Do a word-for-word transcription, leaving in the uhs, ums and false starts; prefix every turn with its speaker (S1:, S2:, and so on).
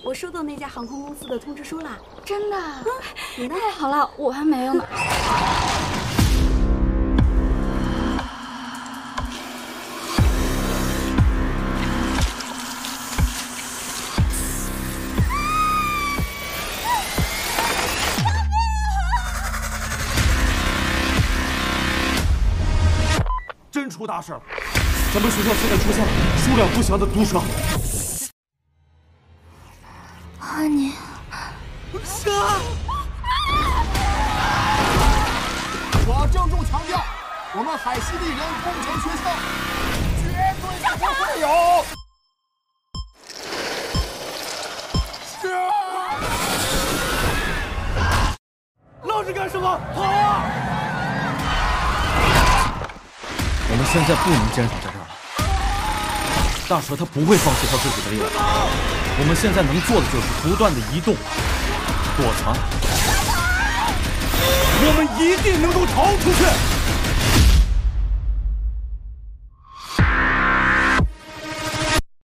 S1: 我收到那家航空公司的通知书了。
S2: 真的？
S1: 嗯，你呢？
S2: 太好了，我还没有呢。
S3: 真出大事了！咱们学校现在出现了数量不详的毒蛇。
S2: 安妮，
S3: 蛇！
S4: 我郑重强调，我们海西丽人工程学校绝对不会有蛇！
S3: 愣着干什么？跑啊！
S5: 我们现在不能坚守在这儿了。大蛇它不会放弃它自己的力量，我们现在能做的就是不断的移动、躲藏。
S3: 我们一定能够逃出去。